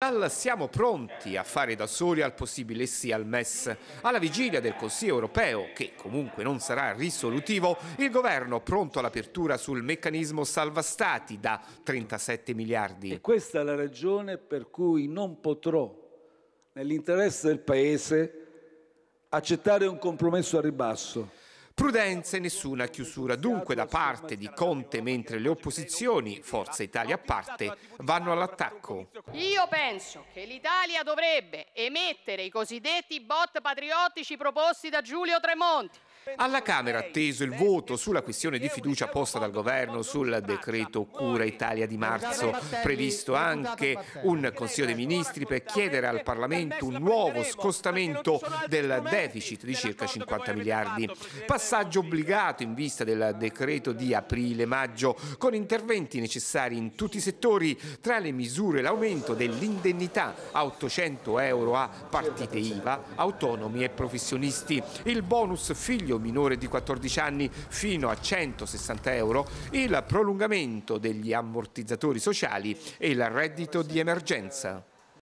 Siamo pronti a fare da soli al possibile sì al MES. Alla vigilia del Consiglio europeo, che comunque non sarà risolutivo, il governo pronto all'apertura sul meccanismo salva stati da 37 miliardi. E questa è la ragione per cui non potrò, nell'interesse del Paese, accettare un compromesso a ribasso. Prudenza e nessuna chiusura dunque da parte di Conte, mentre le opposizioni, Forza Italia a parte, vanno all'attacco. Io penso che l'Italia dovrebbe emettere i cosiddetti bot patriottici proposti da Giulio Tremonti. Alla Camera atteso il voto sulla questione di fiducia posta dal governo sul decreto Cura Italia di marzo, previsto anche un Consiglio dei Ministri per chiedere al Parlamento un nuovo scostamento del deficit di circa 50 miliardi. Passaggio obbligato in vista del decreto di aprile-maggio, con interventi necessari in tutti i settori, tra le misure l'aumento dell'indennità a 800 euro a partite IVA, autonomi e professionisti, il bonus figlio minore di 14 anni fino a 160 euro, il prolungamento degli ammortizzatori sociali e il reddito di emergenza.